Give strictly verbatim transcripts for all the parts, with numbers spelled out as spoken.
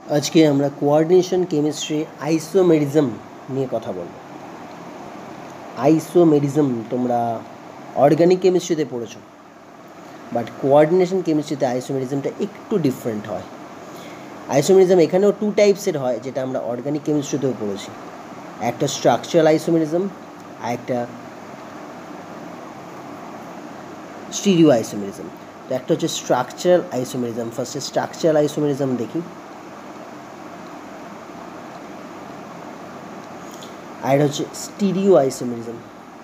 আজকে আমরা coordination chemistry isomerism নিয়ে কথা বলবো। আইসোমেরিজম তোমরা অর্গানিক কেমিস্ট্রিতে পড়েছো, বাট কোঅর্ডিনেশন কেমিস্ট্রিতে আইসোমেরিজমটা একটু ডিফারেন্ট হয়। আইসোমেরিজম এখানেও টু টাইপসের হয়, যেটা আমরা অর্গানিক কেমিস্ট্রিতেও পড়েছি। একটা স্ট্রাকচারাল আইসোমেরিজম আর একটা স্টিরিও আইসোমেরিজম। তো একটা হচ্ছে স্ট্রাকচারাল আইসোমেরিজম। ফার্স্টে স্ট্রাকচারাল আইসোমেরিজম দেখি, আর এটা হচ্ছে স্টিরিও আইসোমেরিজম।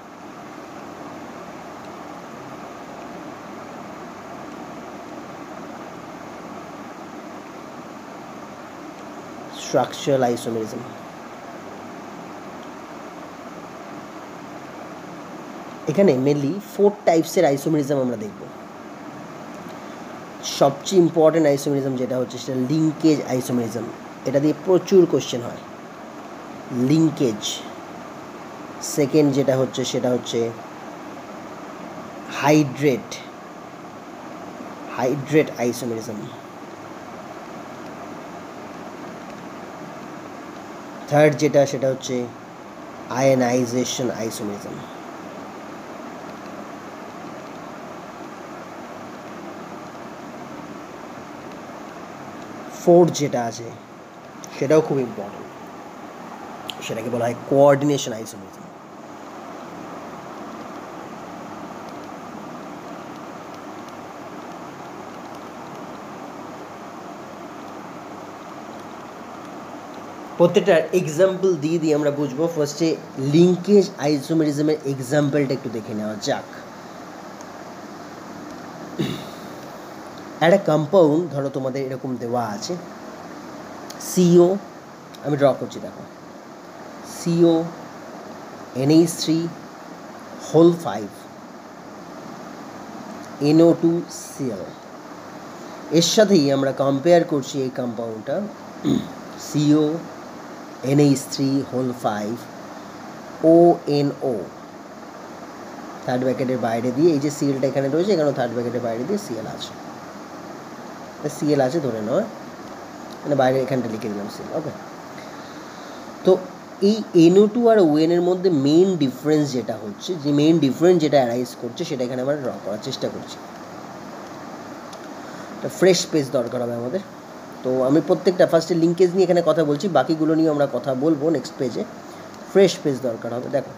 স্ট্রাকচারাল আইসোমেরিজম এখানে মেনলি ফোর টাইপসের আইসোমেরিজম আমরা দেখব। সবচেয়ে ইম্পর্টেন্ট আইসোমেরিজম যেটা হচ্ছে সেটা লিঙ্কেজ আইসোমেরিজম। এটা দিয়ে প্রচুর কোশ্চেন হয়, লিঙ্কেজ। সেকেন্ড যেটা হচ্ছে সেটা হচ্ছে হাইড্রেট হাইড্রেট আইসোমেরিজম। থার্ড যেটা সেটা হচ্ছে আয়নাইজেশন আইসোমেরিজম। ফোর্থ যেটা আছে সেটাও খুব ইম্পর্টেন্ট, সেটাকে বলা হয় কোঅর্ডিনেশন আইসোমেরিজম। প্রত্যেকটা এক্সাম্পল দিয়ে দিয়ে আমরা বুঝবো। ফার্স্টে লিঙ্কেজ আইসোমেরিজমের এক্সাম্পলটা একটু দেখে নেওয়া যাক। একটা কম্পাউন্ড ধরো তোমাদের এরকম দেওয়া আছে, সিও, আমি ড্র করছি, দেখো CO NH three whole five NO two CL. এর সাথেই আমরা কম্পেয়ার করছি এই কম্পাউন্ডটা, CO NH three whole five O N O, third ব্র্যাকেটের বাইরে দিয়ে, এই যে সিএলটা এখানে রয়েছে, এখানেও থার্ড ব্র্যাকেটের বাইরে দিয়ে সিএল আছে, সিএল আছে ধরে নাও, মানে বাইরে এখানটা লিখে দিলাম সিএল। ওকে, তো এই এনও টু আর ওএন এর মধ্যে মেইন ডিফারেন্স যেটা হচ্ছে, যে মেইন ডিফারেন্স যেটা অ্যারাইজ করছে সেটা এখানে আমরা ড্র করার চেষ্টা করছি। একটা ফ্রেশ পেজ দরকার হবে আমাদের। তো আমি প্রত্যেকটা ফার্স্টে লিঙ্কেজ নিয়ে এখানে কথা বলছি, বাকিগুলো নিয়ে আমরা কথা বলবো নেক্সট পেজে। ফ্রেশ পেজ দরকার হবে। দেখো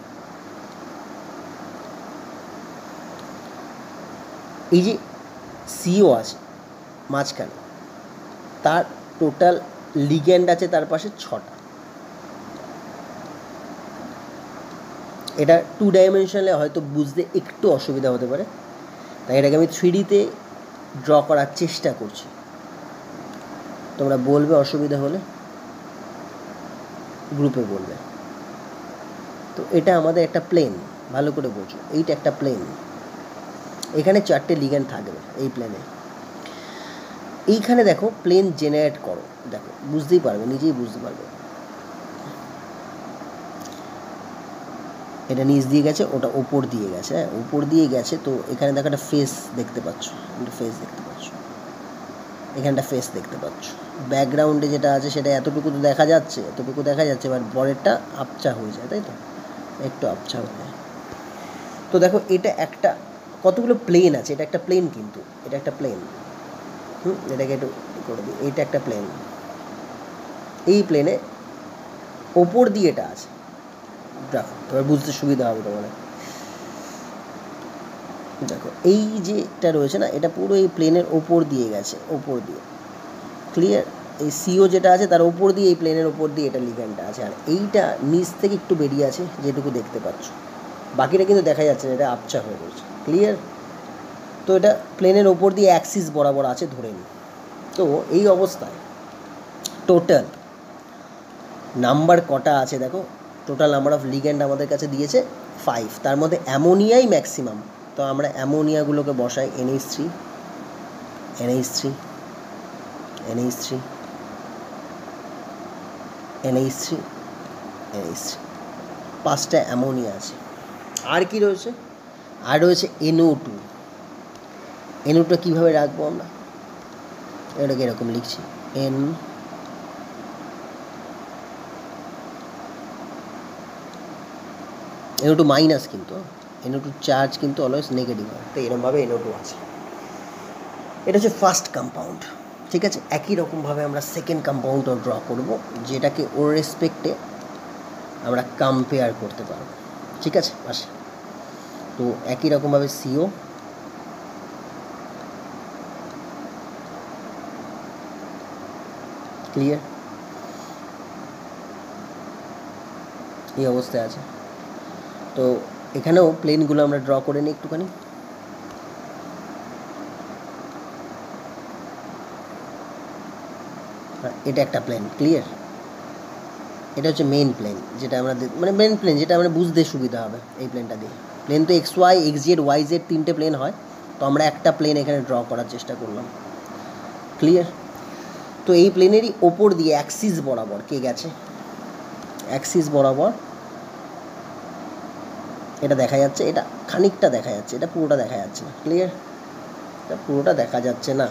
এই যে সিও আছে মাঝখানে, তার টোটাল লিগ্যান্ড আছে তার পাশে ছটা। এটা টু ডাইমেনশনালে হয়তো বুঝতে একটু অসুবিধা হতে পারে, তাই এটাকে আমি থ্রি ডিতে ড্র করার চেষ্টা করছি। তোমরা বলবে অসুবিধা হলে, গ্রুপে বলবে। তো এটা আমাদের একটা প্লেন, ভালো করে বোঝো, এইটা একটা প্লেন। এখানে চারটে লিগ্যান্ড থাকবে এই প্লেনে। এইখানে দেখো প্লেন জেনারেট করো, দেখো বুঝতেই পারবে, নিজেই বুঝতে পারবে। এটা নিচ দিয়ে গেছে, ওটা ওপর দিয়ে গেছে, হ্যাঁ উপর দিয়ে গেছে। তো এখানে দেখো একটা ফেস দেখতে পাচ্ছ, একটা ফেস দেখতে পাচ্ছ, এখানটা ফেস দেখতে পাচ্ছ। ব্যাকগ্রাউন্ডে যেটা আছে সেটা এতটুকু তো দেখা যাচ্ছে, এতটুকু দেখা যাচ্ছে, এবার পরেরটা আপচা হয়ে যায়, তাই তো, একটু আপচা হয়ে যায়। তো দেখো এটা একটা, কতগুলো প্লেন আছে, এটা একটা প্লেন, কিন্তু এটা একটা প্লেন। হুম, এটাকে একটু করে দিই, এইটা একটা প্লেন। এই প্লেনে ওপর দিয়ে এটা আছে, দেখো তোমার বুঝতে সুবিধা হবে তোমার। দেখো এই যেটা রয়েছে না, এটা পুরো এই প্লেনের ওপর দিয়ে গেছে, ওপর দিয়ে, ক্লিয়ার। এই সিও যেটা আছে তার ওপর দিয়ে, এই প্লেনের ওপর দিয়ে এটা লিগ্যান্ডটা আছে, আর এইটা নিচ থেকে একটু বেরিয়ে আছে যেটুকু দেখতে পাচ্ছ, বাকিটা কিন্তু দেখা যাচ্ছে না, এটা আপচা হয়ে রয়েছে, ক্লিয়ার। তো এটা প্লেনের ওপর দিয়ে অ্যাক্সিস বরাবর আছে ধরে নিই। তো এই অবস্থায় টোটাল নাম্বার কটা আছে দেখো, টোটাল নাম্বার অফ লিগ্যান্ড আমাদের কাছে দিয়েছে ফাইভ, তার মধ্যে অ্যামোনিয়াই ম্যাক্সিমাম। তো আমরা অ্যামোনিয়াগুলোকে বসাই, NH three NH three NH three NH three NH three, পাঁচটা অ্যামোনিয়া আছে। আর কি রয়েছে, আর রয়েছে এনও টু। এনও টু কীভাবে রাখবো আমরা, এটাকে এরকম লিখছি, এন এনও টু মাইনাস, কিন্তু এনও টু চার্জ কিন্তু অলওয়েজ নেগেটিভ হয়, তো এরকমভাবে এনও টু আছে। এটা হচ্ছে ফার্স্ট কম্পাউন্ড, ঠিক আছে। একই রকমভাবে আমরা সেকেন্ড কম্পাউন্ডও ড্র করব, যেটাকে ওর রেসপেক্টে আমরা কম্পেয়ার করতে পারবো, ঠিক আছে পাশে। তো একই রকমভাবে সিও, ক্লিয়ার, এই অবস্থায় আছে। তো এখানেও প্লেনগুলো আমরা ড্র করে নিই একটুখানি। এটা একটা প্লেন, ক্লিয়ার। এটা হচ্ছে মেইন প্লেন, যেটা আমরা মানে মেইন প্লেন যেটা আমরা বুঝতে সুবিধা হবে এই প্লেনটা দিয়ে। প্লেন তো X Y, X Z, Y Z তিনটে প্লেন হয়, তো আমরা একটা প্লেন এখানে ড্র করার চেষ্টা করলাম, ক্লিয়ার। তো এই প্লেনেরই ওপর দিয়ে অ্যাক্সিস বরাবর কে গেছে, অ্যাক্সিস বরাবর এটা দেখা যাচ্ছে, এটা খানিকটা দেখা যাচ্ছে, এটা পুরোটা দেখা যাচ্ছে না, ক্লিয়ার। এটা পুরোটা দেখা যাচ্ছে না,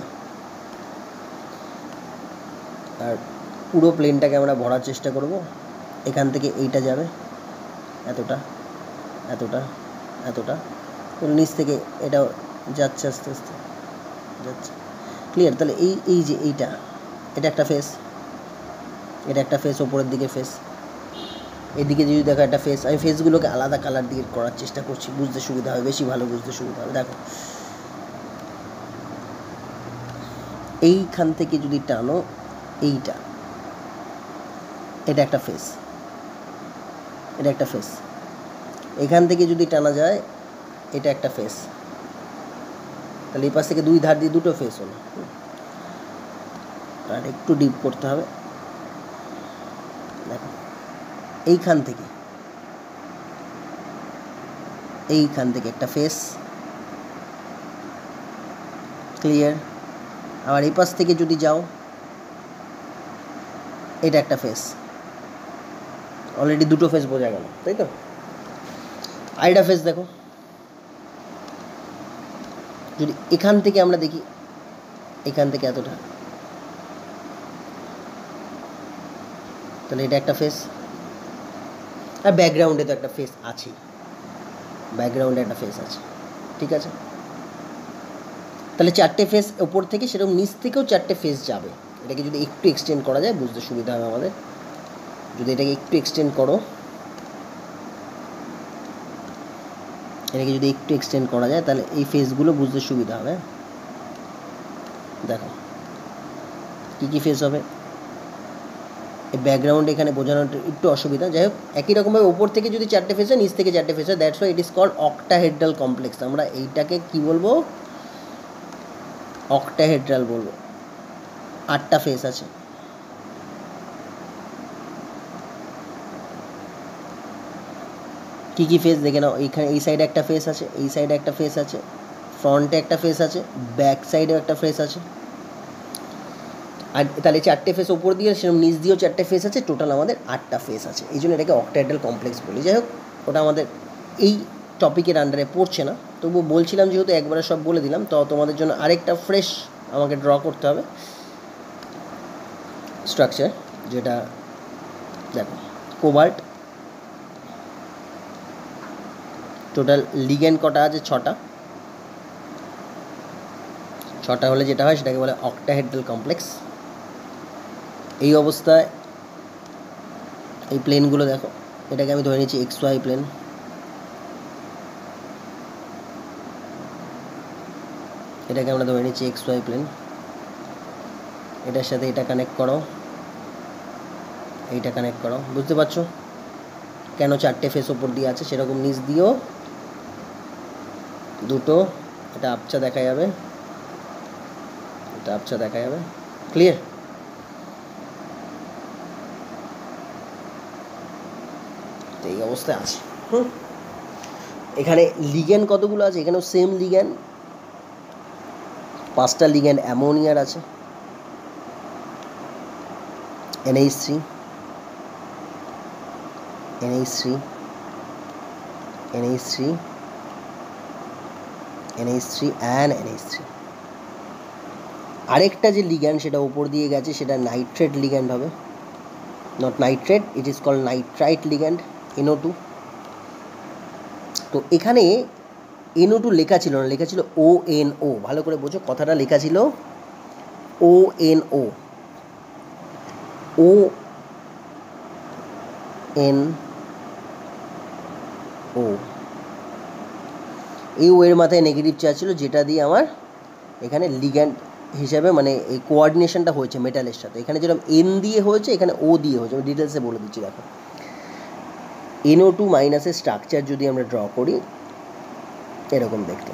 আর পুরো প্লেনটাকে আমরা ভরার চেষ্টা করব। এখান থেকে এইটা যাবে এতটা, এতটা, এতটা, নিচ থেকে এটাও যাচ্ছে আস্তে আস্তে যাচ্ছে, ক্লিয়ার। তাহলে এই এই যে এইটা, এটা একটা ফেস, এটা একটা ফেস, ওপরের দিকে ফেস, এদিকে যদি দেখো একটা ফেস। আমি ফেসগুলোকে আলাদা কালার দিয়ে করার চেষ্টা করছি, বুঝতে সুবিধা হবে, বেশি ভালো বুঝতে সুবিধা হবে। দেখো এইখান থেকে যদি টানো, এইটা, এটা একটা ফেস, এটা একটা ফেস। এখান থেকে যদি টানা যায়, এটা একটা ফেস, তাহলে এই পাশ থেকে দুই ধার দিয়ে দুটো ফেস হলো। আর একটু ডিপ করতে হবে, দেখো এইখান থেকে, এইখান থেকে একটা ফেস, ক্লিয়ার। আবার এই পাশ থেকে যদি যাও, এটা একটা ফেস, অলরেডি দুটো ফেস বোঝা গেল, তাই তো। আইডা ফেস দেখো, যদি এখান থেকে আমরা দেখি, এখান থেকে এতটা, তাহলে এটা একটা ফেস। আর ব্যাকগ্রাউন্ডে তো একটা ফেস আছেই, ব্যাকগ্রাউন্ডে একটা ফেস আছে, ঠিক আছে। তাহলে চারটে ফেস ওপর থেকে, সেরকম নিচ থেকেও চারটে ফেস যাবে। এটাকে যদি একটু এক্সটেন্ড করা যায় বুঝতে সুবিধা হবে আমাদের। যদি এটাকে একটু এক্সটেন্ড করো, এটাকে যদি একটু এক্সটেন্ড করা যায়, তাহলে এই ফেসগুলো বুঝতে সুবিধা হবে। দেখো কী কী ফেস হবে, এই ব্যাকগ্রাউন্ড এখানে বোঝানোর একটু অসুবিধা। যাই হোক, একই রকমভাবে ওপর থেকে যদি চারটে ফেস হয়, নিচ থেকে চারটে ফেস হয়, that's why it is called octahedral complex. আমরা এইটাকে কি বলবো, অক্টাহেড্রাল বলবো। আটটা ফেস আছে, কী কী ফেস দেখে নাও। এইখানে এই সাইডে একটা ফেস আছে, এই সাইডে একটা ফেস আছে, ফ্রন্টে একটা ফেস আছে, ব্যাক সাইডেও একটা ফেস আছে। আর তাহলে চারটে ফেস ওপর দিয়ে, সেরকম নিচ দিয়েও চারটে ফেস আছে, টোটাল আমাদের আটটা ফেস আছে। এই জন্য এটাকে অক্টাহেড্রাল কমপ্লেক্স বলি। যাই হোক, ওটা আমাদের এই টপিকের আন্ডারে পড়ছে না, তবুও বলছিলাম যেহেতু একবারে সব বলে দিলাম, তো তোমাদের জন্য আরেকটা ফ্রেশ আমাকে ড্র করতে হবে স্ট্রাকচার, যেটা দেখো কোবাল্ট। টোটাল লিগ্যান্ড কটা আছে, ছটা। ছটা হলে যেটা হয় সেটাকে বলে অক্টাহেড্রাল কমপ্লেক্স। এই অবস্থায় এই প্লেনগুলো দেখো, এটাকে আমি ধরে নিচ্ছি এক্স ওয়াই প্লেন, এটাকে আমরা ধরে নিচ্ছি এক্স ওয়াই প্লেন। এটার সাথে এটা কানেক্ট করো, এইটা কানেক্ট করো, বুঝতে পারছো কেন চারটে ফেস ওপর দিয়ে আছে। সেরকম নিচ দিয়েও দুটো, এটা আবছা দেখা যাবে, এটা আবছা দেখা যাবে, ক্লিয়ার। এই অবস্থায় আছে। হুম, এখানে লিগ্যান্ড কতগুলো আছে, এখানেও সেম লিগ্যান্ড, পাঁচটা লিগ্যান্ড অ্যামোনিয়ার আছে, NH three, NH three, NH three, NH three and NH three. আরেকটা যে লিগ্যান্ড সেটা উপর দিয়ে গেছে, সেটা নাইট্রেট লিগ্যান্ড হবে, not nitrate, it is called nitrite ligand, NO two. তো এখানে এনও টু লেখা ছিল না, লেখা ছিল ও এন ও। ভালো করে বোঝো, কথাটা লেখা ছিল ও এন ও, ও এন ও। এই ও এর মাথায় নেগেটিভ চার্জ ছিল, যেটা দিয়ে আমার এখানে লিগ্যান্ড হিসাবে মানে এই কোঅর্ডিনেশনটা হয়েছে মেটালের সাথে। এখানে যেরকম এন দিয়ে হয়েছে, এখানে ও দিয়ে হয়েছে। আমি ডিটেলসে বলে দিচ্ছি, দেখো এনও টু মাইনাসের স্ট্রাকচার যদি আমরা ড্র করি এরকম দেখতে,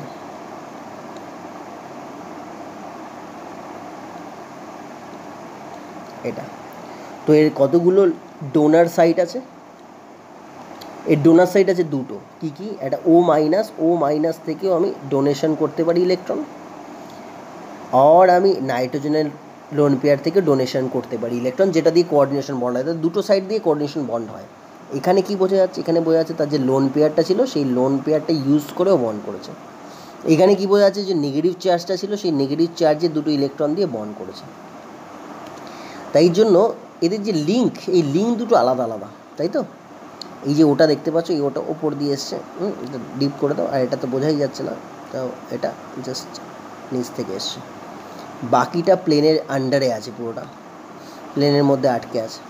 এটা তো এর কতগুলো ডোনার সাইট আছে? এর ডোনার সাইট আছে দুটো। কি কি? একটা ও মাইনাস, ও মাইনাস থেকেও আমি ডোনেশন করতে পারি ইলেকট্রন, আর আমি নাইট্রোজেনের লোন পেয়ার থেকে ডোনেশন করতে পারি ইলেকট্রন, যেটা দিয়ে কোঅর্ডিনেশন বন্ড হয়। দুটো সাইড দিয়ে কোঅর্ডিনেশন বন্ড হয়। এখানে কি বোঝা যাচ্ছে? এখানে বোঝা যাচ্ছে তার যে লোন পেয়ারটা ছিল সেই লোন পেয়ারটা ইউজ করেও বন্ড করেছে। এখানে কি বোঝা যাচ্ছে? যে নেগেটিভ চার্জটা ছিল সেই নেগেটিভ চার্জে দুটো ইলেকট্রন দিয়ে বন্ড করেছে। তাই জন্য এদের যে লিঙ্ক, এই লিঙ্ক দুটো আলাদা আলাদা, তাই তো? এই যে ওটা দেখতে পাচ্ছ, এই ওটা ওপর দিয়ে এসছে, হুম, এটা ডিপ করে দাও। আর এটা তো বোঝাই যাচ্ছে না, তো এটা জাস্ট নিচ থেকে এসছে। বাকিটা প্লেনের আন্ডারে আছে, পুরোটা প্লেনের মধ্যে আটকে আছে,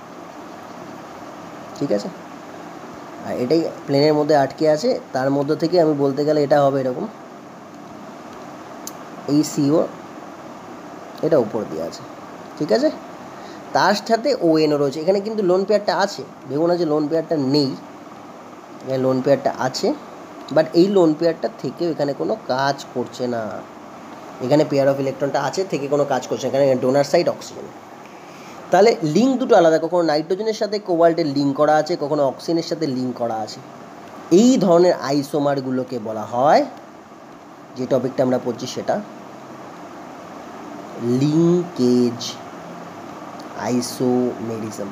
ঠিক আছে? আর এটাই প্লেনের মধ্যে আটকে আছে। তার মধ্যে থেকে আমি বলতে গেলে এটা হবে এরকম, এই সিও এটা উপর দিয়ে আছে, ঠিক আছে? তার সাথে ও এনও রয়েছে। এখানে কিন্তু লোন পেয়ারটা আছে, ভেবো না যে লোন পেয়ারটা নেই, এখানে লোন পেয়ারটা আছে, বাট এই লোন পেয়ারটা থেকেও এখানে কোনো কাজ করছে না। এখানে পেয়ার অফ ইলেকট্রনটা আছে থেকে কোনো কাজ করছে না, এখানে ডোনার সাইড অক্সিজেন। তাহলে লিঙ্ক দুটো আলাদা, কখনো নাইট্রোজেনের সাথে কোবাল্টের লিঙ্ক করা আছে, কখনো অক্সিজেনের সাথে লিঙ্ক করা আছে। এই ধরনের আইসোমারগুলোকে বলা হয়, যে টপিকটা আমরা পড়ছি সেটা লিঙ্কেজ আইসোমেরিজম।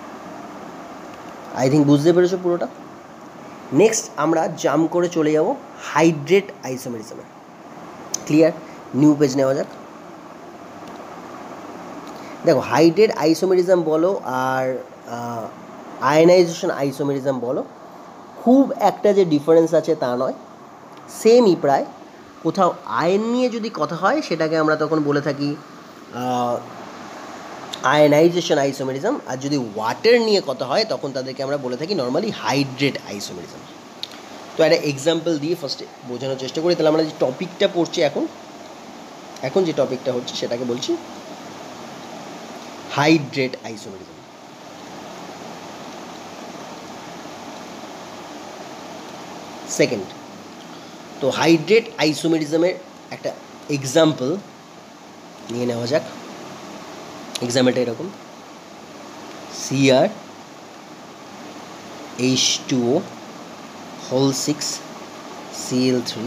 আই থিঙ্ক বুঝতে পেরেছো পুরোটা। নেক্সট আমরা জাম্প করে চলে যাব হাইড্রেট আইসোমেরিজমে। ক্লিয়ার? নিউ পেজ নেওয়া যাক। দেখো, হাইড্রেট আইসোমেরিজম বলো আর আয়নাইজেশন আইসোমেরিজম বলো, খুব একটা যে ডিফারেন্স আছে তা নয়, সেমই প্রায়। কোথাও আয়ন নিয়ে যদি কথা হয় সেটাকে আমরা তখন বলে থাকি আয়নাইজেশন আইসোমেরিজম, আর যদি ওয়াটার নিয়ে কথা হয় তখন তাদেরকে আমরা বলে থাকি নর্মালি হাইড্রেট আইসোমেরিজম। তো একটা এক্সাম্পল দিয়ে ফার্স্টে বোঝানোর চেষ্টা করি। তাহলে আমরা যে টপিকটা পড়ছি এখন এখন যে টপিকটা হচ্ছে সেটাকে বলছি হাইড্রেট আইসোমেরিজম। সেকেন্ড, তো হাইড্রেট আইসোমেরিজমের একটা এক্সাম্পল নিয়ে নেওয়া যাক। এক্সাম্পলটা এরকম, CR H two O whole six CL three,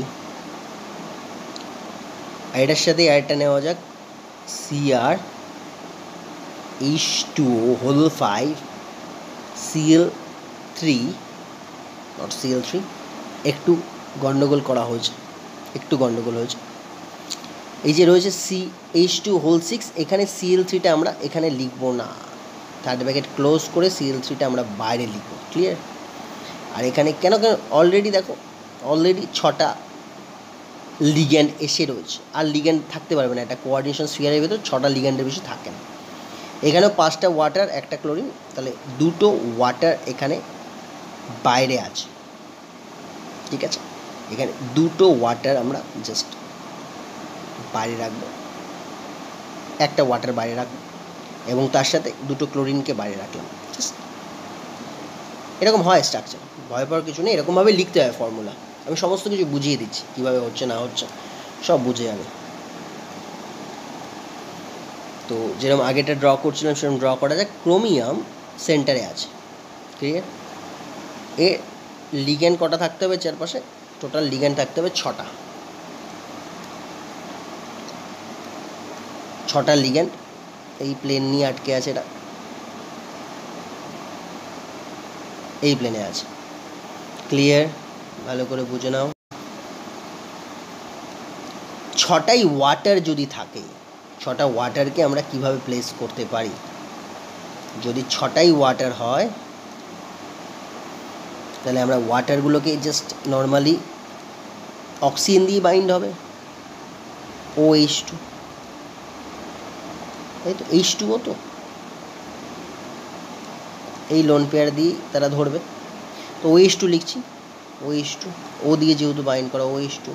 আর এটার সাথে আরেকটা নেওয়া যাক, CR H two O whole five CL three, not CL three. একটু গন্ডগোল করা হয়েছে, একটু গন্ডগোল হয়েছে। এই যে রয়েছে C H two whole six, এখানে সিএল থ্রিটা আমরা এখানে লিখবো না, থার্ড ব্র্যাকেট ক্লোজ করে সিএল থ্রিটা আমরা বাইরে লিখবো। ক্লিয়ার? আর এখানে কেন কেন অলরেডি দেখো, অলরেডি ছটা লিগ্যান্ড এসে রয়েছে, আর লিগ্যান্ড থাকতে পারবে না। একটা কোঅর্ডিনেশন স্ফিয়ারের ভেতর ছটা লিগ্যান্ডের বেশি থাকে না। এখানেও পাঁচটা ওয়াটার, একটা ক্লোরিন, তাহলে দুটো ওয়াটার এখানে বাইরে আছে, ঠিক আছে? এখানে দুটো ওয়াটার আমরা জাস্ট বাইরে রাখবো, একটা ওয়াটার বাইরে রাখবো, এবং তার সাথে দুটো ক্লোরিনকে বাইরে রাখলাম। জাস্ট এরকম হয় স্ট্রাকচার, ভয় পাওয়ার কিছু নেই। এরকমভাবে লিখতে হয় ফর্মুলা। আমি সমস্ত কিছু বুঝিয়ে দিচ্ছি, কীভাবে হচ্ছে না হচ্ছে সব বুঝে যাবে। তো যেরকম আগেটা ড্র করছিলাম সেরকম ড্র করা যায়। ক্রোমিয়াম সেন্টারে আছে, ক্লিয়ার? এ লিগ্যান্ড কটা থাকতে হবে চারপাশে? টোটাল লিগ্যান্ড থাকতে হবে ছটা, ছটা লিগ্যান্ড এই প্লেন নিয়ে আটকে আছে, এটা এই প্লেনে আছে। ক্লিয়ার? ভালো করে বুঝে নাও। ছটাই ওয়াটার যদি থাকে, ছটা ওয়াটারকে আমরা কিভাবে প্লেস করতে পারি? যদি ছটাই ওয়াটার হয়, তাহলে আমরা ওয়াটারগুলোকে জাস্ট নর্মালি অক্সিজেন দিয়ে বাইন্ড হবে, ও এইচ টু, তাই তো, এইচ টু ও তো এই লোন পেয়ার দিয়ে তারা ধরবে, তো ও এইচ টু লিখছি, ও এইচ টু, ও দিয়ে যেহেতু বাইন্ড করা, O H two,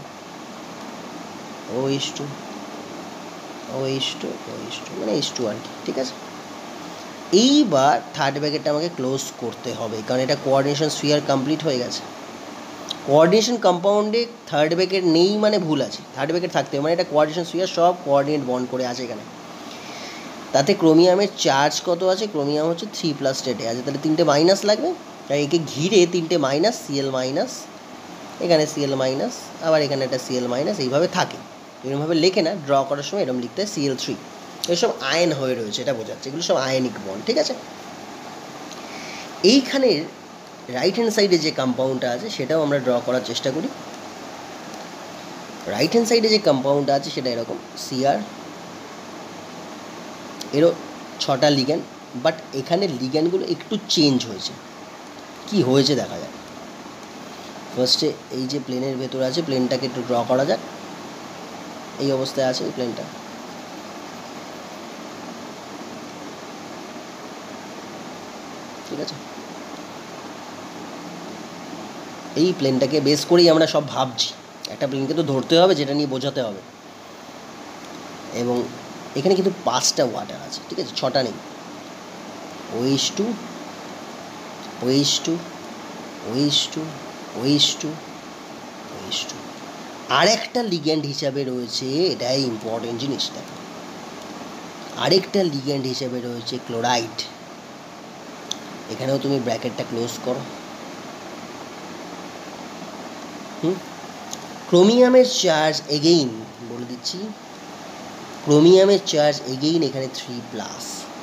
O H two, O H two, O H two, মানে এইচ টু আর কি, ঠিক আছে। এইবার থার্ড ব্র্যাকেটটা আমাকে ক্লোজ করতে হবে, কারণ এটা কোঅর্ডিনেশন স্ফিয়ার কমপ্লিট হয়ে গেছে। কোঅর্ডিনেশন কম্পাউন্ডে থার্ড ব্র্যাকেট নেই মানে ভুল আছে, থার্ড ব্র্যাকেট থাকতে হবে, মানে এটা কোঅর্ডিনেশন স্ফিয়ার, সব কোঅর্ডিনেট বন্ড করে আছে এখানে। তাতে ক্রোমিয়ামের চার্জ কত আছে, ক্রোমিয়াম হচ্ছে থ্রি প্লাস স্টেটে আছে, তাহলে তিনটে মাইনাস লাগবে, তাই একে ঘিরে তিনটে মাইনাস, সিএল মাইনাস, এখানে সিএল মাইনাস, আবার এখানে একটা সিএল মাইনাস, এইভাবে থাকে। এরকমভাবে লেখে না, ড্র করার সময় এরকম লিখতে হয় সিএল থ্রি, এসব আয়ন হয়ে রয়েছে, এটা বোঝাচ্ছে, এগুলো সব আয়নিক বন্ড, ঠিক আছে। এইখানের রাইট হ্যান্ড সাইডে যে কম্পাউন্ডটা আছে সেটাও আমরা ড্র করার চেষ্টা করি। রাইট হ্যান্ড সাইডে যে কম্পাউন্ডটা আছে সেটা এরকম সিআর, এরও ছটা লিগ্যান্ড, বাট এখানে লিগ্যান্ডগুলো একটু চেঞ্জ হয়েছে, কি হয়েছে দেখা যাক। ফার্স্টে এই যে প্লেনের ভেতরে আছে, প্লেনটাকে একটু ড্র করা যাক, এই অবস্থায় আছে এই প্লেনটা, ঠিক আছে। এই প্লেনটাকে বেস করেই আমরা সব ভাবছি, একটা প্লেনকে তো ধরতে হবে, যেটা নিয়ে বোঝাতে হবে, এবং এখানে কিন্তু পাঁচটা ওয়াটার আছে, ঠিক আছে, ছটা নেই। OH two, OH two, OH two, OH two, OH two, আরেকটা লিগ্যান্ড হিসাবে রয়েছে, এটাই ইম্পর্টেন্ট জিনিসটা, আরেকটা লিগ্যান্ড হিসাবে রয়েছে ক্লোরাইড। এখানেও তুমি ব্র্যাকেটটা ক্লোজ করো। হুম ক্রোমিয়ামের চার্জ এগেইন বলে দিচ্ছি, ক্রোমিয়ামের চার্জ এগেইন এখানে থ্রি প্লাস,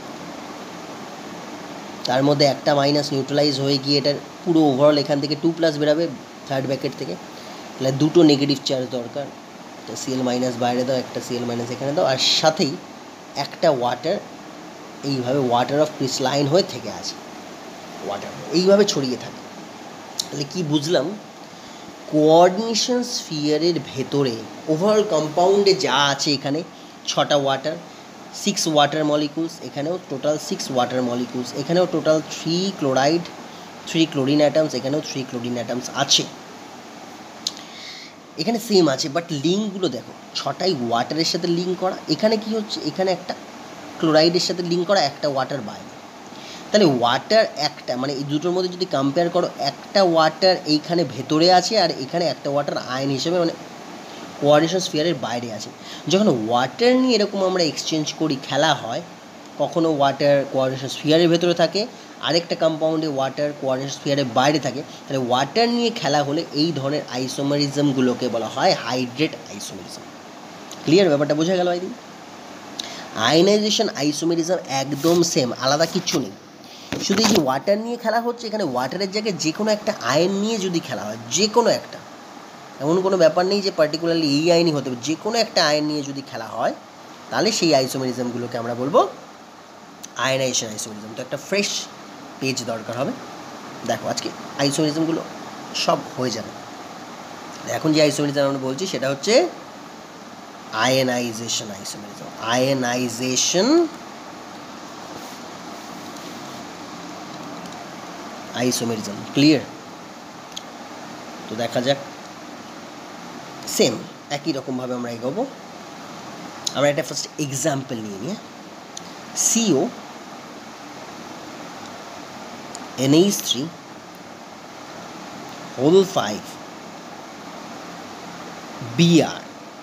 তার মধ্যে একটা মাইনাস নিউট্রালাইজ হয়ে গিয়ে এটার পুরো ওভারঅল এখান থেকে টু প্লাস বেরাবে থার্ড ব্র্যাকেট থেকে, তাহলে দুটো নেগেটিভ চার্জ দরকার, একটা সিএল মাইনাস বাইরে দাও, একটা সিএল মাইনাস এখানে দাও, আর সাথেই একটা ওয়াটার এইভাবে ওয়াটার অফ ক্রিস্টালাইন হয়ে থেকে আছে, ওয়াটার এইভাবে ছড়িয়ে থাকে। তাহলে কি বুঝলাম, কোঅর্ডিনেশন স্ফিয়ারের ভেতরে ওভারঅল কম্পাউন্ডে যা আছে, এখানে ছটা ওয়াটার, সিক্স ওয়াটার মলিকুলস, এখানেও টোটাল সিক্স ওয়াটার মলিকুলস, এখানেও total three chloride, three chlorine atoms, এখানেও থ্রি ক্লোরিন অ্যাটমস আছে, এখানে সেম আছে, বাট লিঙ্কগুলো দেখো, ছটাই ওয়াটারের সাথে লিঙ্ক করা, এখানে কি হচ্ছে, এখানে একটা ক্লোরাইডের সাথে লিঙ্ক করা, একটা ওয়াটার বাইরে, তাহলে ওয়াটার একটা, মানে এই দুটোর মধ্যে যদি কম্পেয়ার করো, একটা ওয়াটার এইখানে ভেতরে আছে, আর এখানে একটা ওয়াটার আয়ন হিসেবে মানে কোঅর্ডিনেশন স্ফিয়ারের বাইরে আছে। যখন ওয়াটার নিয়ে এরকম আমরা এক্সচেঞ্জ করি, খেলা হয়, কখনো ওয়াটার কোঅর্ডিনেশন স্ফিয়ারের ভেতরে থাকে, আরেকটা কম্পাউন্ডে ওয়াটার কোঅর্ডিনেশন স্ফিয়ারের বাইরে থাকে, তাহলে ওয়াটার নিয়ে খেলা হলে এই ধরনের আইসোমারিজমগুলোকে বলা হয় হাইড্রেট আইসোমারিজম। ক্লিয়ার, ব্যাপারটা বোঝা গেল? আইদিন আয়নাইজেশন আইসোমেরিজম একদম সেম, আলাদা কিচ্ছু নেই, শুধু এই যে ওয়াটার নিয়ে খেলা হচ্ছে, এখানে ওয়াটারের জায়গায় যে কোনো একটা আয়ন নিয়ে যদি খেলা হয়, যে কোনো একটা, এমন কোনো ব্যাপার নেই যে পার্টিকুলারলি এই আয়নই হতে হবে, যে কোনো একটা আয়ন নিয়ে যদি খেলা হয়, তাহলে সেই আইসোমেরিজমগুলোকে আমরা বলবো আয়নাইজেশন আইসোমেরিজম। তো একটা ফ্রেশ পেজ দরকার হবে, দেখো আজকে আইসোমেরিজমগুলো সব হয়ে যাবে। এখন যে আইসোমেরিজম আমরা বলছি সেটা হচ্ছে ionisation isomerism, ionisation isomerism. Clear? তো দেখা যাক, সেম একই রকমভাবে আমরা এগোবো। আমরা একটা ফার্স্ট এক্সাম্পল নিয়ে নিই, CO NH three whole five BR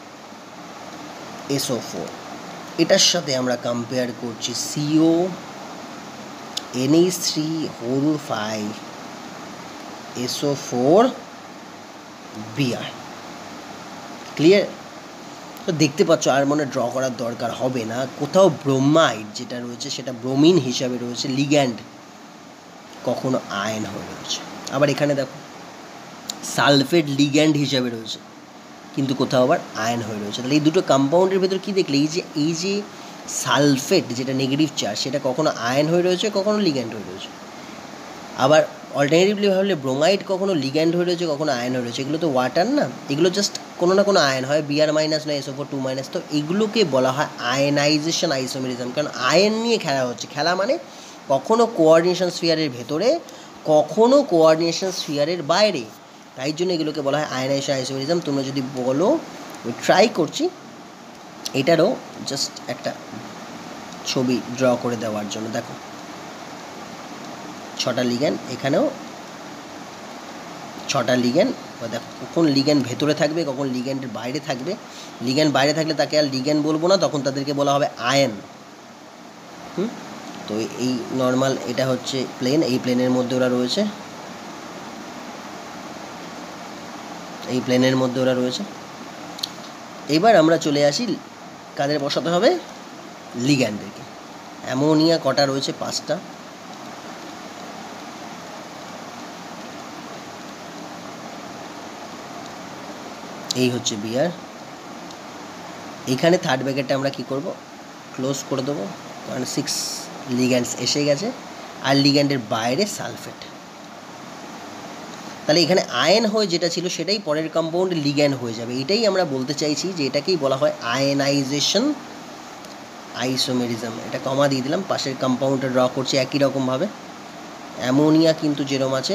SO four, এটার সাথে আমরা কম্পেয়ার করছি CO NH three whole five SO four BR. Clear? তো দেখতে পাচ্ছ, আর মনে ড্র করার দরকার হবে না, কোথাও ব্রোমাইড যেটা রয়েছে সেটা ব্রোমিন হিসাবে রয়েছে, লিগ্যান্ড কখনো আয়ন হয়ে রয়েছে, আবার এখানে দেখো সালফেট লিগ্যান্ড হিসাবে রয়েছে, কিন্তু কোথাও আবার আয়ন হয়ে রয়েছে। তাহলে এই দুটো কম্পাউন্ডের ভেতর কী দেখলে, এই যে এই যে সালফেট যেটা নেগেটিভ চার্জ, সেটা কখনো আয়ন হয়ে রয়েছে, কখনো লিগ্যান্ড হয়ে রয়েছে। আবার অল্টারনেটিভলি ভাবলে ব্রোমাইড কখনো লিগ্যান্ড হয়ে রয়েছে, কখনো আয়ন হয়ে রয়েছে, এগুলো তো ওয়াটার না, এগুলো জাস্ট কোনো না কোনো আয়ন হয়, বিআর মাইনাস না এসও ফোর টু মাইনাস, তো এগুলোকে বলা হয় আয়নাইজেশন আইসোমেরিজম। কারণ আয়ন নিয়ে খেলা হচ্ছে, খেলা মানে কখনো কোঅর্ডিনেশন স্ফিয়ারের ভেতরে, কখনো কোঅর্ডিনেশন স্ফিয়ারের বাইরে, তাই জন্য এগুলোকে বলা হয় আয়নাইজেশন আইসোমেরিজম। তোমরা যদি বলো, আমি ট্রাই করছি এটারও জাস্ট একটা ছবি ড্র করে দেওয়ার জন্য। দেখো ছটা লিগ্যান্ড, এখানেও ছটা লিগ্যান্ড, দেখো কখন লিগ্যান্ড ভেতরে থাকবে, কখন লিগ্যান্ডের বাইরে থাকবে। লিগ্যান্ড বাইরে থাকলে তাকে আর লিগ্যান্ড বলবো না, তখন তাদেরকে বলা হবে আয়ন। হুম, তো এই নর্মাল এটা হচ্ছে প্লেন, এই প্লেনের মধ্যে ওরা রয়েছে, এই প্লেনের মধ্যে ওরা রয়েছে। এবার আমরা চলে আসি, কাদের বসাতে হবে, লিগ্যান্ডদেরকে। অ্যামোনিয়া কটা রয়েছে, পাঁচটা। এই হচ্ছে বিআর। এখানে থার্ড ব্র্যাকেটটা আমরা কি করব, ক্লোজ করে দেবো, কারণ সিক্স লিগ্যান্ডস এসে গেছে, আর লিগ্যান্ডের বাইরে সালফেট। তাহলে এখানে আয়ন হয়ে যেটা ছিল সেটাই পরের কম্পাউন্ডে লিগ্যান্ড হয়ে যাবে। এটাই আমরা বলতে চাইছি যে এটাকেই বলা হয় আয়নাইজেশন আইসোমেরিজম। এটা কমা দিয়ে দিলাম, পাশের কম্পাউন্ডটা ড্র করছি একই রকমভাবে। অ্যামোনিয়া কিন্তু যেরকম আছে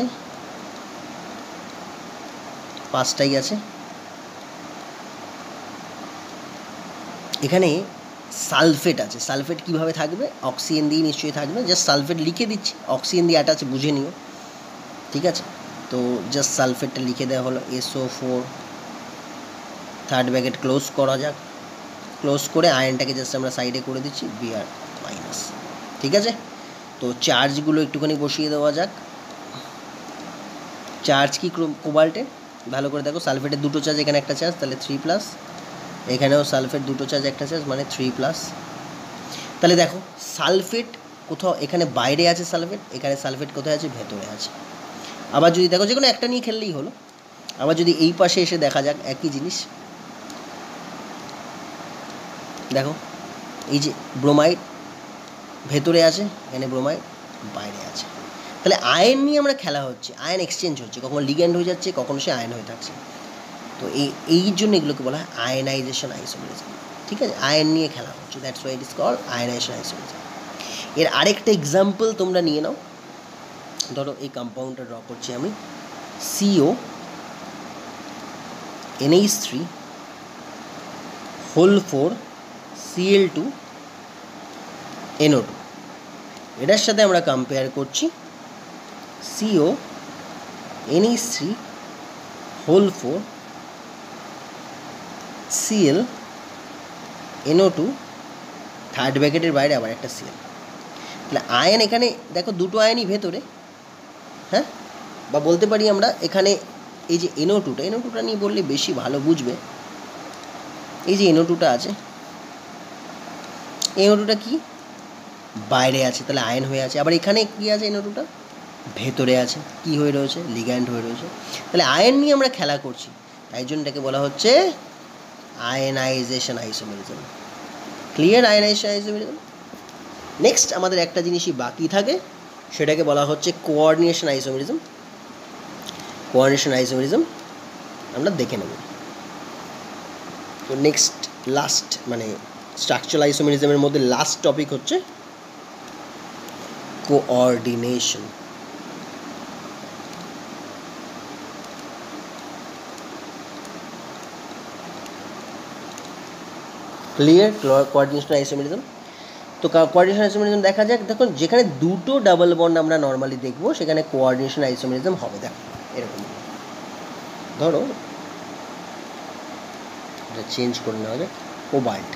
পাঁচটাই আছে। এখানে সালফেট আছে, সালফেট কীভাবে থাকবে, অক্সিজেন দিয়ে নিশ্চয়ই থাকবে, জাস্ট সালফেট লিখে দিচ্ছি, অক্সিজেন দিয়ে অ্যাটাচ বুঝে নিও, ঠিক আছে। তো জাস্ট সালফেটটা লিখে দেওয়া হলো, SO four, third bracket close করা যাক, ক্লোজ করে আয়নটাকে জাস্ট আমরা সাইডে করে দিচ্ছি, বিআর মাইনাস, ঠিক আছে। তো চার্জগুলো একটুখানি বসিয়ে দেওয়া যাক। চার্জ কি কোবাল্টে, ভালো করে দেখো, সালফেটের দুটো চার্জ, এখানে একটা চার্জ, তাহলে থ্রি প্লাস, এখানেও সালফেট দুটো চার্জ একটা চার্জ, মানে থ্রি প্লাস। তাহলে দেখো সালফেট কোথাও এখানে বাইরে আছে, সালফেট এখানে, সালফেট কোথায় আছে, ভেতরে আছে। আবার যদি দেখো যে কোনো একটা নিয়ে খেললেই হলো। আবার যদি এই পাশে এসে দেখা যাক একই জিনিস, দেখো এই যে ব্রোমাইড ভেতরে আছে, এখানে ব্রোমাইড বাইরে আছে। তাহলে আয়ন নিয়ে আমরা খেলা হচ্ছে, আয়ন এক্সচেঞ্জ হচ্ছে, কখনো লিগ্যান্ড হয়ে যাচ্ছে, কখনো সে আয়ন হয়ে থাকছে। তো এই এই জন্য এগুলোকে বলা হয় আয়নাইজেশন আইসোমেরিজম, ঠিক আছে। আয়ন নিয়ে খেলা হচ্ছে, that's why it is called ionisation isomerism. এর আরেকটা এক্সাম্পল তোমরা নিয়ে নাও। ধরো এই কম্পাউন্ডটা ড্র করছি আমি, CO NH three whole four CL two NO two, এটার সাথে আমরা কম্পেয়ার করছি CO NH three whole four CL NO two, third ব্র্যাকেটের বাইরে আবার একটা সিএল। তাহলে আয়ন এখানে দেখো দুটো আয়নই ভেতরে, হ্যাঁ, বা বলতে পারি আমরা এখানে এই যে এনও টুটা, এনও টুটা নিয়ে বললে বেশি ভালো বুঝবে। এই যে এনও টুটা আছে, এনও টুটা কি বাইরে আছে, তাহলে আয়ন হয়ে আছে। আবার এখানে কি আছে, এনও টুটা ভেতরে আছে, কি হয়ে রয়েছে, লিগ্যান্ড হয়ে রয়েছে। তাহলে আয়ন নিয়ে আমরা খেলা করছি, তাই জন্য এটাকে বলা হচ্ছে ionisation isomerism. Clear, ionisation isomerism. Next আমাদের একটা জিনিসই বাকি থাকে, সেটাকে বলা হচ্ছে কোঅর্ডিনেশন আইসোমেরিজম। কোঅর্ডিনেশন আইসোমেরিজম আমরা দেখে নেব। তো নেক্সট লাস্ট মানে স্ট্রাকচারাল আইসোমেরিজমের মধ্যে লাস্ট টপিক হচ্ছে কোঅর্ডিনেশন। Clear, coordination isomerism. তো কোঅর্ডিনেশন আইসোমেরিজম দেখা যাক। দেখো যেখানে দুটো ডাবল বন্ড আমরা নর্মালি দেখবো, সেখানে কোঅর্ডিনেশন আইসোমেরিজম হবে। দেখো এরকম, ধরো এটা চেঞ্জ করে নেওয়া যায়, cobalt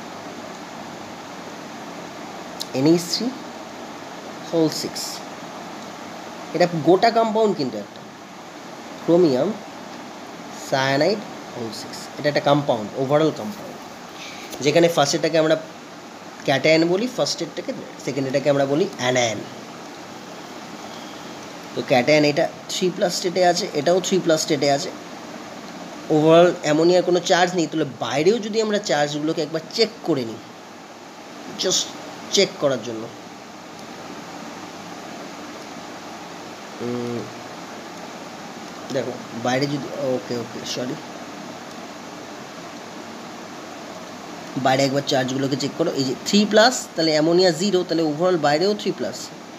NH three whole six, এটা গোটা কম্পাউন্ড কিন্তু একটা, ক্রোমিয়াম সায়ানাইড হোল সিক্স, এটা একটা কম্পাউন্ড, ওভারঅল কম্পাউন্ড, যেখানে ফার্স্টেরটাকে আমরা ক্যাটায়ন বলি, ফার্স্টেরটাকে, সেকেন্ডেরটাকে আমরা বলি অ্যানায়ন। তো ক্যাটায়ন এটা থ্রি প্লাস স্টেটে আছে, এটাও থ্রি প্লাস স্টেটে আছে। ওভারঅল অ্যামোনিয়ার কোনো চার্জ নেই, তাহলে বাইরেও যদি আমরা চার্জগুলোকে একবার চেক করে নিই, জাস্ট চেক করার জন্য, দেখো বাইরে যদি ওকে ওকে সরি বাইরে একবার চার্জগুলোকে চেক করো, এই যে থ্রি প্লাস তাহলে অ্যামোনিয়া জিরো, তাহলে ওভারঅল বাইরেও থ্রি প্লাস,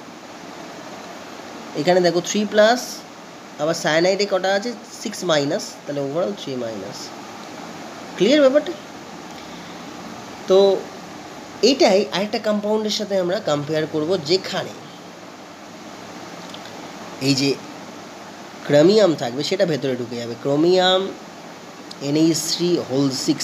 এখানে দেখো থ্রি প্লাস, আবার সায়ানাইডে কটা আছে সিক্স মাইনাস, তাহলে ওভারঅল থ্রি মাইনাস। ক্লিয়ার ব্যাপারটা? তো এইটাই আরেকটা কম্পাউন্ডের সাথে আমরা কম্পেয়ার করব, যেখানে এই যে ক্রোমিয়াম থাকবে সেটা ভেতরে ঢুকে যাবে, chromium NH three whole six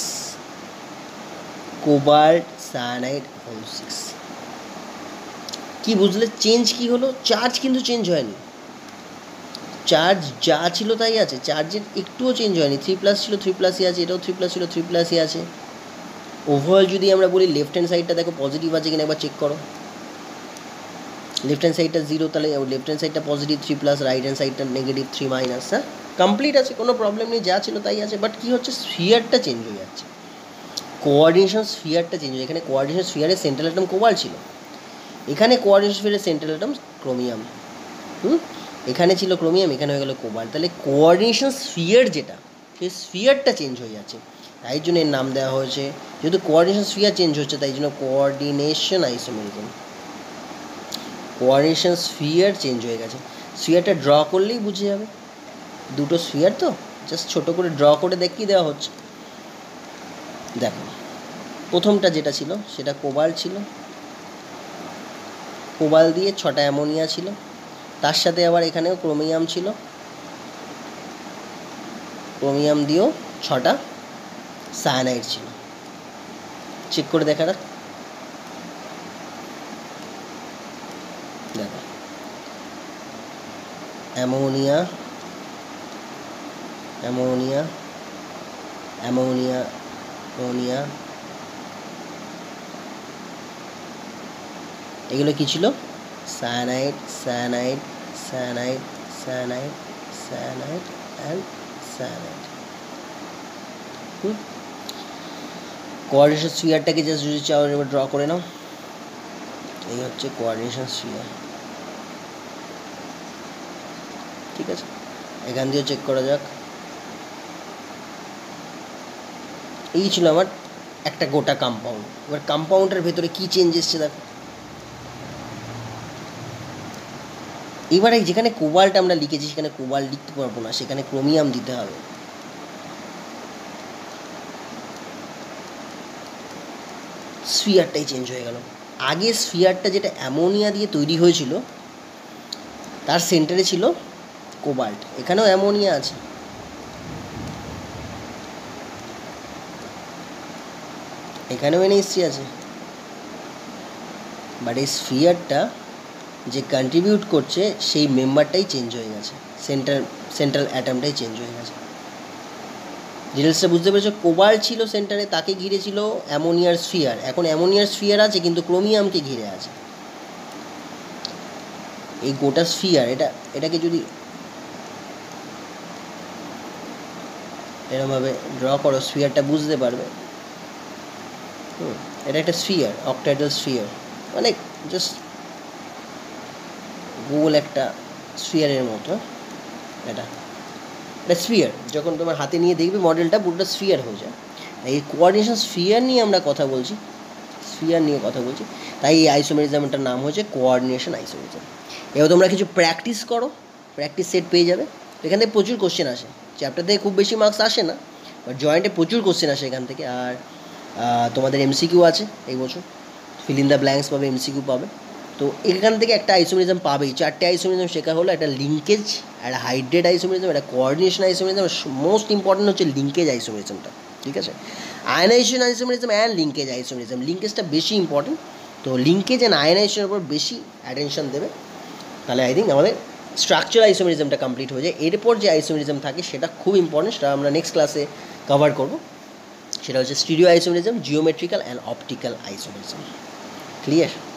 cobalt cyanide whole six. কি বুঝলে চেঞ্জ কি হলো? চার্জ কিন্তু চেঞ্জ হয়নি, চার্জ যা ছিল তাই আছে, চার্জের একটুও চেঞ্জ হয়নি, থ্রি প্লাস ছিল থ্রি প্লাসই আছে, এটাও থ্রি প্লাস ছিল থ্রি প্লাসই আছে। ওভারঅল যদি আমরা বলি লেফট হ্যান্ড সাইডটা দেখো পজিটিভ আছে কিনা একবার চেক করো, লেফট হ্যান্ড সাইডটা জিরো, তাহলে লেফট হ্যান্ড সাইডটা positive three plus, right hand সাইডটা নেগেটিভ থ্রি মাইনাস। হ্যাঁ কমপ্লিট আছে, কোনো প্রবলেম নেই, যা ছিল তাই আছে। বাট কী হচ্ছে, স্ফিয়ারটা চেঞ্জ হয়ে যাচ্ছে, কোঅর্ডিনেশন স্ফিয়ারটা চেঞ্জ হয়ে, এখানে কোঅর্ডিনেশন স্ফিয়ারের সেন্ট্রাল অ্যাটম কোবাল্ট ছিল, এখানে কোঅর্ডিনেশন স্ফিয়ারের সেন্ট্রাল অ্যাটম ক্রোমিয়াম। হুম এখানে ছিল ক্রোমিয়াম, এখানে হয়ে গেল কোবাল্ট, তাহলে কোঅর্ডিনেশন স্ফিয়ার যেটা, সেই স্ফিয়ারটা চেঞ্জ হয়ে যাচ্ছে, তাই জন্য এর নাম দেওয়া হয়েছে, যেহেতু কোঅর্ডিনেশন স্ফিয়ার চেঞ্জ হচ্ছে তাই জন্য coordination isomerism, coordination sphere change হয়ে গেছে। স্ফিয়ারটা ড্র করলেই বুঝে যাবে, দুটো স্ফিয়ার তো জাস্ট ছোটো করে ড্র করে দেখিয়ে দেওয়া হচ্ছে। দেখো প্রথমটা যেটা ছিল সেটা কোবাল্ট ছিল, কোবাল্ট দিয়ে ছটা অ্যামোনিয়া ছিল, তার সাথে আবার এখানেও ক্রোমিয়াম ছিল, ক্রোমিয়াম দিয়েও ছটা সায়ানাইড ছিল। চেক করে দেখা যাক, দেখো অ্যামোনিয়া অ্যামোনিয়া অ্যামোনিয়া অ্যামোনিয়া এগুলো কী ছিল? Cyanide cyanide cyanide cyanide cyanide and cyanide. Hmm coordination স্ফিয়ারটাকে জাস্ট যদি চাও এবার ড্র করে নাও, এই হচ্ছে কোঅর্ডিনেশন স্ফিয়ার। ঠিক আছে, এখান দিয়েও চেক করা যাক। এই ছিল আমার একটা গোটা কম্পাউন্ড। এবার কম্পাউন্ডের ভেতরে কী চেঞ্জ এসছে দেখো, এবারে যেখানে কোবাল্ট আমরা লিখেছি সেখানে কোবাল্ট লিখতে পারবো না, সেখানে ক্রোমিয়াম দিতে হবে। স্ফিয়ারটাই চেঞ্জ হয়ে গেল। আগে স্ফিয়ারটা যেটা অ্যামোনিয়া দিয়ে তৈরি হয়েছিল তার সেন্টারে ছিল কোবাল্ট, এখানেও অ্যামোনিয়া আছে, এখানেও এনএইচ থ্রি আছে, বাট এই স্ফিয়ারটা যে কন্ট্রিবিউট করছে সেই মেম্বারটাই চেঞ্জ হয়ে গেছে, সেন্ট্রাল সেন্ট্রাল অ্যাটমটাই চেঞ্জ হয়ে গেছে। ডিটেলসটা বুঝতে পেরেছো? কোবাল্ট ছিল সেন্টারে, তাকে ঘিরে ছিল অ্যামোনিয়ার স্ফিয়ার, এখন অ্যামোনিয়ার স্ফিয়ার আছে কিন্তু ক্রোমিয়ামকে ঘিরে আছে। এই গোটা স্ফিয়ার এটা এটাকে যদি এরকমভাবে ড্র করো স্ফিয়ারটা বুঝতে পারবে। হুম এটা একটা স্ফিয়ার, অক্টাইডাল স্ফিয়ার, মানে জাস্ট গোল একটা স্ফিয়ারের মতো। এটা এটা স্ফিয়ার, যখন তোমার হাতে নিয়ে দেখবে মডেলটা পুরোটা স্ফিয়ার হয়ে যায়। এই কোঅর্ডিনেশন স্ফিয়ার নিয়ে আমরা কথা বলছি, স্ফিয়ার নিয়ে কথা বলছি, তাই এই আইসোমেরিজমটার নাম হয়েছে কোঅর্ডিনেশন আইসোমেরিজম। এবার তোমরা কিছু প্র্যাকটিস করো, প্র্যাকটিস সেট পেয়ে যাবে। এখান থেকে প্রচুর কোশ্চেন আসে, চ্যাপ্টার থেকে খুব বেশি মার্কস আসে না, বাট জয়েন্টে প্রচুর কোশ্চেন আসে এখান থেকে। আর তোমাদের এমসিকিউ আছে এই বছর, ফিল ইন দ্য ব্ল্যাঙ্কস পাবে, এমসিকিউ পাবে। তো এখান থেকে একটা আইসোমেরিজম পাবেই, চারটে আইসোমেরিজম শেখা হলো, একটা লিঙ্কেজ, একটা হাইড্রেট আইসোমেরিজম, একটা কোঅর্ডিনেশন আইসোমেরিজম, মোস্ট ইম্পর্টেন্ট হচ্ছে লিঙ্কেজ আইসোমেরিজমটা। ঠিক আছে, ionisation isomerism and linkage isomerism, লিঙ্কেজটা বেশি ইম্পর্টেন্ট, তো লিঙ্কেজ অ্যান্ড আয়নাইজেশনের উপর বেশি অ্যাটেনশন দেবে, তাহলে আই থিঙ্ক আমাদের স্ট্রাকচার আইসোমেরিজমটা কমপ্লিট হয়ে যায়। এরপর যে আইসোমেরিজম থাকে সেটা খুব ইম্পর্টেন্ট, সেটা আমরা নেক্সট ক্লাসে কভার করব, সেটা হচ্ছে stereo isomerism, geometrical and optical isomerism. Clear?